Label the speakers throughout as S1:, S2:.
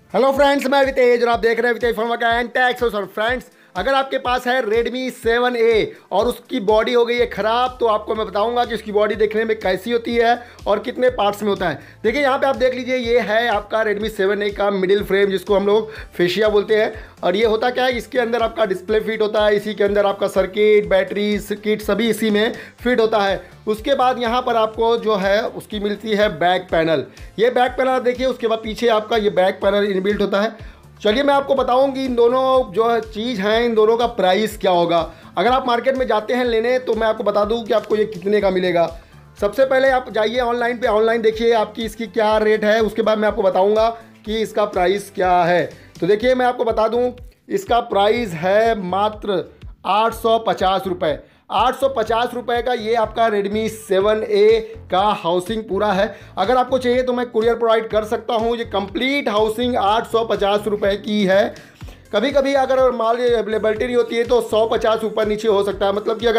S1: Hello friends, मैं वितेज और आप देख रहे हैं वितेज फर्मा का एंड टैक्स सॉल्यूशन। फ्रेंड्स, अगर आपके पास है Redmi 7A और उसकी बॉडी हो गई है ख़राब, तो आपको मैं बताऊंगा कि उसकी बॉडी देखने में कैसी होती है और कितने पार्ट्स में होता है। देखिए यहाँ पे आप देख लीजिए, ये है आपका Redmi 7A का मिडिल फ्रेम, जिसको हम लोग फेशिया बोलते हैं। और ये होता क्या है, इसके अंदर आपका डिस्प्ले फिट होता है, इसी के अंदर आपका सर्किट, बैटरी, किट सभी इसी में फिट होता है। उसके बाद यहाँ पर आपको जो है उसकी मिलती है बैक पैनल। ये बैक पैनल देखिए, उसके बाद पीछे आपका ये बैक पैनल इनबिल्ट होता है। चलिए मैं आपको बताऊं कि इन दोनों जो है चीज़ हैं, इन दोनों का प्राइस क्या होगा। अगर आप मार्केट में जाते हैं लेने, तो मैं आपको बता दूं कि आपको ये कितने का मिलेगा। सबसे पहले आप जाइए ऑनलाइन पे, ऑनलाइन देखिए आपकी इसकी क्या रेट है, उसके बाद मैं आपको बताऊंगा कि इसका प्राइस क्या है। तो देखिए मैं आपको बता दूं, इसका प्राइस है मात्र 850 रुपये। 850 रुपये का ये आपका Redmi 7A का हाउसिंग पूरा है। अगर आपको चाहिए तो मैं कुरियर प्रोवाइड कर सकता हूँ। ये कंप्लीट हाउसिंग 850 रुपये की है। कभी कभी अगर माल अवेलेबिलिटी नहीं होती है तो 150 ऊपर नीचे हो सकता है, मतलब कि अगर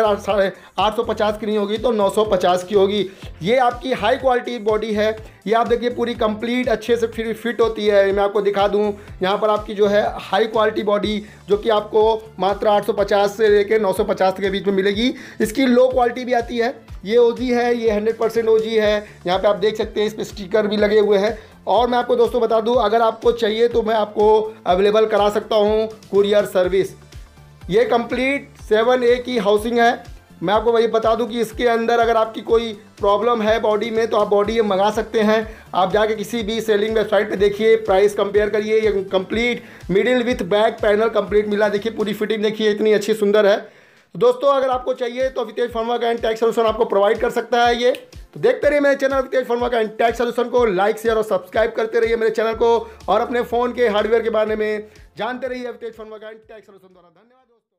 S1: 850 की नहीं होगी तो 950 की होगी। ये आपकी हाई क्वालिटी बॉडी है। ये आप देखिए पूरी कंप्लीट अच्छे से फिट होती है। मैं आपको दिखा दूं, यहाँ पर आपकी जो है हाई क्वालिटी बॉडी, जो कि आपको मात्र 850 से लेकर 950 के बीच में मिलेगी। इसकी लो क्वालिटी भी आती है। ये ओजी है, ये 100% ओजी है। यहाँ पे आप देख सकते हैं, इस पर स्टिकर भी लगे हुए हैं। और मैं आपको दोस्तों बता दूं, अगर आपको चाहिए तो मैं आपको अवेलेबल करा सकता हूं कुरियर सर्विस। ये कंप्लीट 7A की हाउसिंग है। मैं आपको वही बता दूं कि इसके अंदर अगर आपकी कोई प्रॉब्लम है बॉडी में, तो आप बॉडी मंगा सकते हैं। आप जाके किसी भी सेलिंग वेबसाइट पे देखिए, प्राइस कंपेयर करिए। ये complete middle with back panel complete मिला। देखिए पूरी फिटिंग देखिए, इतनी अच्छी सुंदर है। तो दोस्तों अगर आपको चाहिए तो वितेज फर्मा का एंड टैक्स सॉल्यूशन आपको प्रोवाइड कर सकता है ये। तो देखते रहिए मेरे चैनल वितेज फर्मा का एंड टैक्स सॉल्यूशन को, लाइक शेयर और सब्सक्राइब करते रहिए मेरे चैनल को, और अपने फ़ोन के हार्डवेयर के बारे में जानते रहिए वितेज फर्मा का एंड टैक्स सॉल्यूशन द्वारा। धन्यवाद दोस्तों।